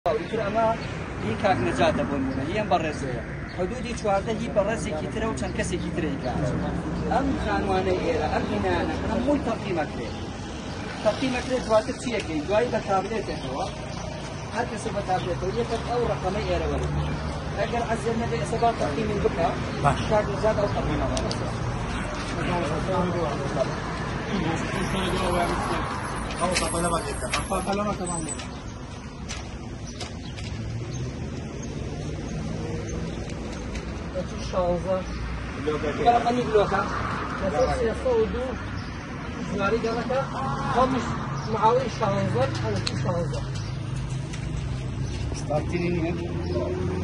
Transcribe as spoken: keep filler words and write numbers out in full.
ويتر أما هي كاك نجاة بونمونا هي برزية حدودي شوارده هي برزي كتير وشان كسي كتير كاج أم خانواني إيرا أم إنانا أم مول تقييمك ليه تقييمك ليه شوارده تشيه كي جواي بتابلته هو هل كسي بتابلته هي كت أو رقمي إيرا ولا أجر عزيزنا لي سبب تقييم البكا كاك نجاة أو تقييم Vamos a poner la maqueta. Vamos a la maqueta. شانزه بلا قني بلوكا نفس يصودو زواري قالك خمس معاوي شانزه او شانزه Sta